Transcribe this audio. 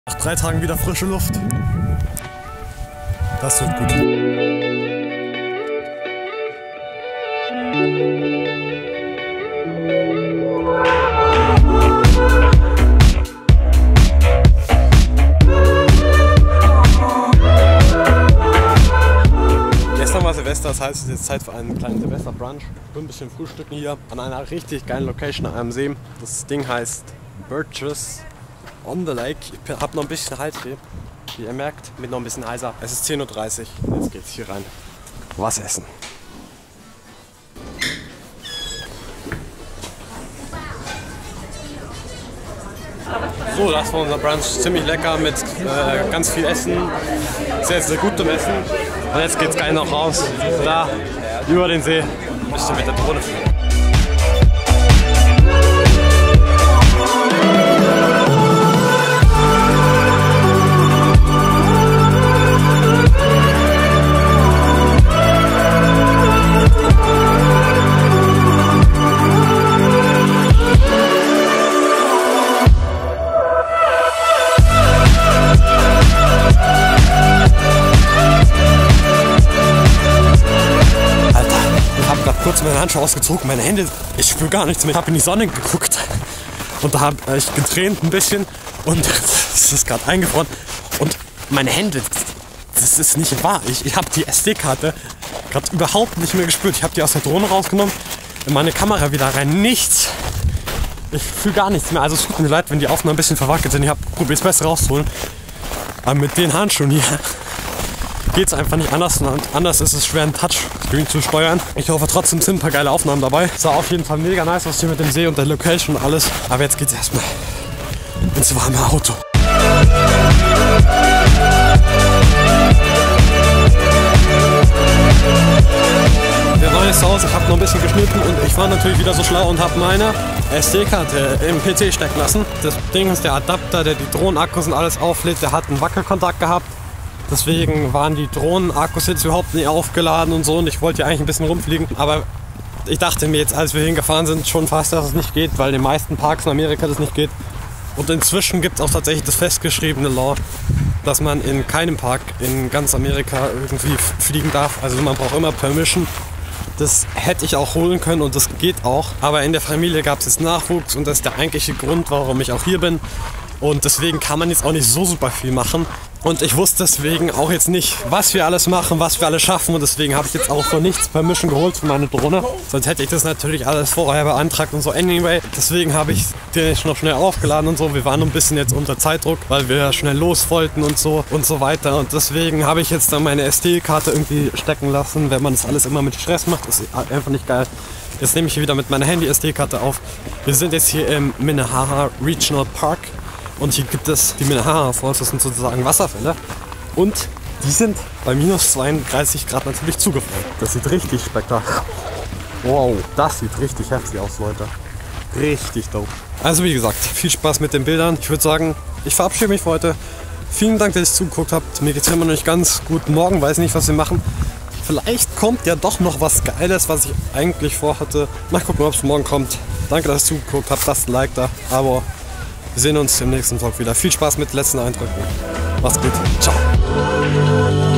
Nach 3 Tagen wieder frische Luft. Das wird gut. Gestern war Silvester, das heißt, es ist jetzt Zeit für einen kleinen Silvester-Brunch. Ich bin ein bisschen frühstücken hier an einer richtig geilen Location an einem See. Das Ding heißt Birches on the Lake. Ich habe noch ein bisschen Halsweh, wie ihr merkt, bin noch ein bisschen heiser. Es ist 10:30 Uhr, jetzt geht's hier rein. Was essen. So, das war unser Brunch, ziemlich lecker mit ganz viel Essen, sehr, sehr gutem Essen. Und jetzt geht's geil noch raus, da über den See, ein bisschen mit der Drohne fliegen. Kurz meine Handschuhe ausgezogen, meine Hände, ich spüre gar nichts mehr. Ich habe in die Sonne geguckt und da habe ich getränt ein bisschen und es ist gerade eingefroren und meine Hände, das ist nicht wahr. Ich habe die SD-Karte gerade überhaupt nicht mehr gespürt. Ich habe die aus der Drohne rausgenommen, in meine Kamera wieder rein, nichts. Ich fühle gar nichts mehr. Also es tut mir leid, wenn die Aufnahmen ein bisschen verwackelt sind. Ich habe probiert es besser rauszuholen, aber mit den Handschuhen hier geht es einfach nicht anders und anders ist es schwer, einen Touchscreen zu steuern. Ich hoffe trotzdem, es sind ein paar geile Aufnahmen dabei. Sah auf jeden Fall mega nice aus hier mit dem See und der Location und alles. Aber jetzt geht es erstmal ins warme Auto. Wir waren jetzt zu Hause, ich habe noch ein bisschen geschnitten und ich war natürlich wieder so schlau und habe meine SD-Karte im PC stecken lassen. Das Ding ist der Adapter, der die Drohnenakkus und alles auflädt, der hat einen Wackelkontakt gehabt. Deswegen waren die Drohnenakkus jetzt überhaupt nicht aufgeladen und so und ich wollte ja eigentlich ein bisschen rumfliegen. Aber ich dachte mir jetzt, als wir hingefahren sind, schon fast, dass es nicht geht, weil in den meisten Parks in Amerika das nicht geht. Und inzwischen gibt es auch tatsächlich das festgeschriebene Law, dass man in keinem Park in ganz Amerika irgendwie fliegen darf. Also man braucht immer Permission. Das hätte ich auch holen können und das geht auch. Aber in der Familie gab es jetzt Nachwuchs und das ist der eigentliche Grund, warum ich auch hier bin. Und deswegen kann man jetzt auch nicht so super viel machen. Und ich wusste deswegen auch jetzt nicht, was wir alles machen, was wir alles schaffen. Und deswegen habe ich jetzt auch von nichts Permission geholt für meine Drohne. Sonst hätte ich das natürlich alles vorher beantragt und so. Anyway, deswegen habe ich den noch schnell aufgeladen und so. Wir waren ein bisschen jetzt unter Zeitdruck, weil wir schnell los wollten und so weiter. Und deswegen habe ich jetzt dann meine SD-Karte irgendwie stecken lassen. Wenn man das alles immer mit Stress macht, ist einfach nicht geil. Jetzt nehme ich hier wieder mit meiner Handy-SD-Karte auf. Wir sind jetzt hier im Minnehaha Regional Park. Und hier gibt es die Minnehaha Falls, das sind sozusagen Wasserfälle. Und die sind bei minus 32 Grad natürlich zugefroren. Das sieht richtig spektakulär. Wow, das sieht richtig heftig aus, Leute. Richtig dope. Also wie gesagt, viel Spaß mit den Bildern. Ich würde sagen, ich verabschiede mich für heute. Vielen Dank, dass ihr zugeguckt habt. Mir geht es immer noch nicht ganz gut. Morgen weiß nicht, was wir machen. Vielleicht kommt ja doch noch was Geiles, was ich eigentlich vorhatte. Mal gucken, ob es morgen kommt. Danke, dass ihr zugeguckt habt. Lasst ein Like da. Aber wir sehen uns im nächsten Vlog wieder. Viel Spaß mit den letzten Eindrücken. Macht's gut. Ciao.